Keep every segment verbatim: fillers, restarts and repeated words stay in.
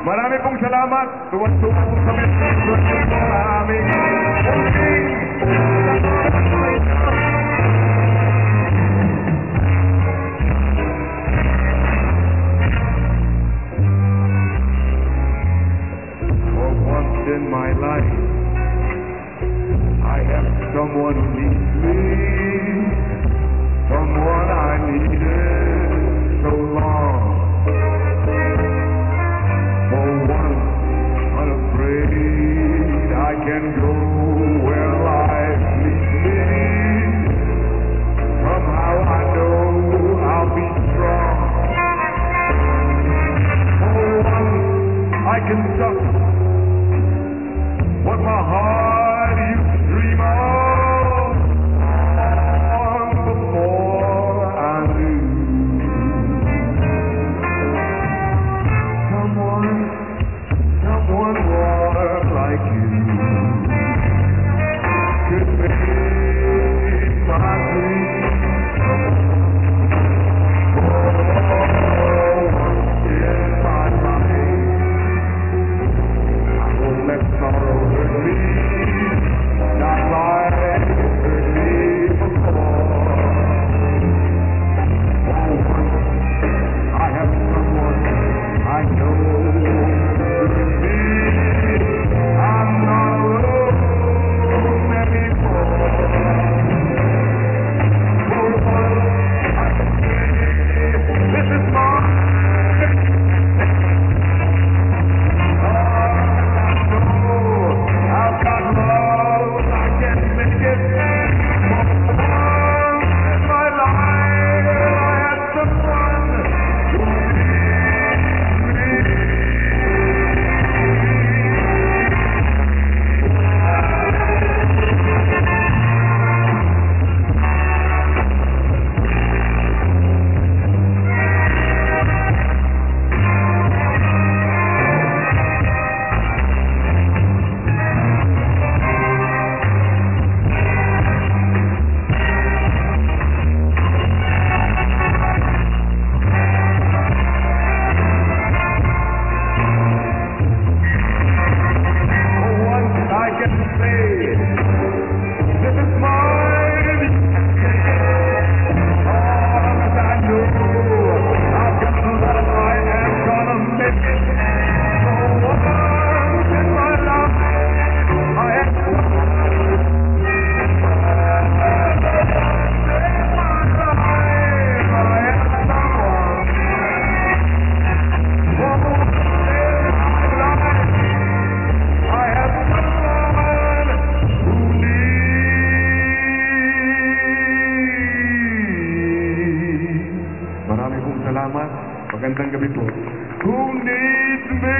Marami pong salamat. Tuwan-tuwa po kami sa aming muling. For once in my life, I have someone who needs me, someone I needed so long. For once, unafraid, I can go where life leads me. Somehow I know I'll be strong. For once, I can suffer what my heart used to dream of long before I knew. Someone, someone warm like you could make my dreams come true. Oh, once in my life, I won't let sorrow hurt me, not like it hurt me before. Oh, once I have someone I know with me, I'm not alone anymore. For once I can say, this is mine. I've got love, I can make it. For once in my life, I had someone who needs me. For once I can say, this is mine. Cause I know I've got love, I am gonna make it. For once in my life, I have someone. In my life, I have someone. For once in my life, I have someone who needs. Marami pong salamat. Magandang gabi po. Who needs me?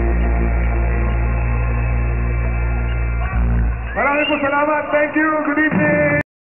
Marami pong salamat. Thank you. Good evening.